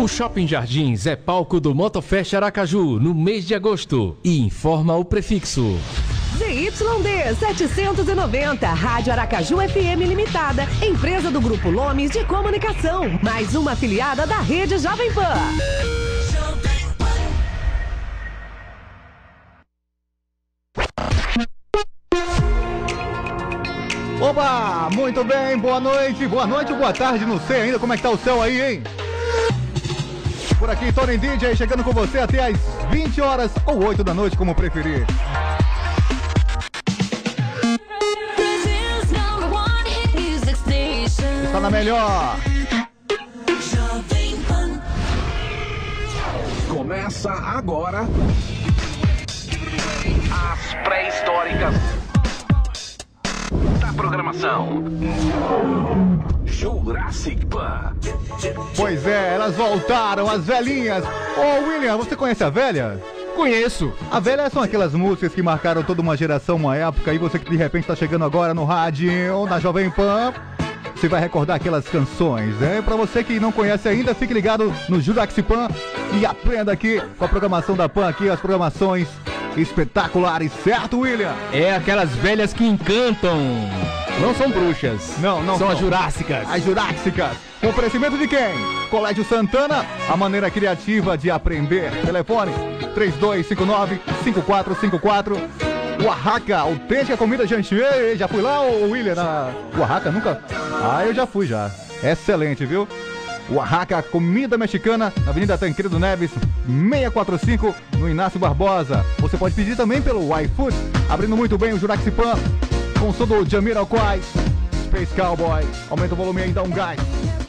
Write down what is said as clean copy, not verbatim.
O Shopping Jardins é palco do Motofest Aracaju no mês de agosto e informa o prefixo. ZYD 790, Rádio Aracaju FM Limitada, empresa do Grupo Lomes de Comunicação, mais uma afiliada da Rede Jovem Pan. Oba, muito bem, boa noite ou boa tarde, não sei ainda como é que tá o céu aí, hein? Por aqui, Tony DJ, chegando com você até às 20 horas ou 8 da noite, como preferir. Está na melhor. Começa agora as pré-históricas da programação Jurassic Pan. Pois é, elas voltaram, as velhinhas. Ô William, você conhece a velha? Conheço. A velha são aquelas músicas que marcaram toda uma geração, uma época, e você que de repente está chegando agora no rádio ou na Jovem Pan, você vai recordar aquelas canções, né? Pra você que não conhece ainda, fique ligado no Jurassic Pan e aprenda aqui com a programação da Pan, aqui as programações espetaculares, certo, William? É aquelas velhas que encantam. Não são bruxas. Não são as jurássicas. As jurássicas. Com oferecimento de quem? Colégio Santana, a maneira criativa de aprender. Telefone 3259-5454. Oaxaca, autêntica comida gentil. Já fui lá, ô William, na Oaxaca? Nunca? Ah, eu já fui já. Excelente, viu? Oaxaca, comida mexicana, na Avenida Tancredo Neves, 645, no Inácio Barbosa. Você pode pedir também pelo iFood, abrindo muito bem o Jurassic Pan, com o som do Jamiroquai, Space Cowboy. Aumenta o volume aí, dá um gás.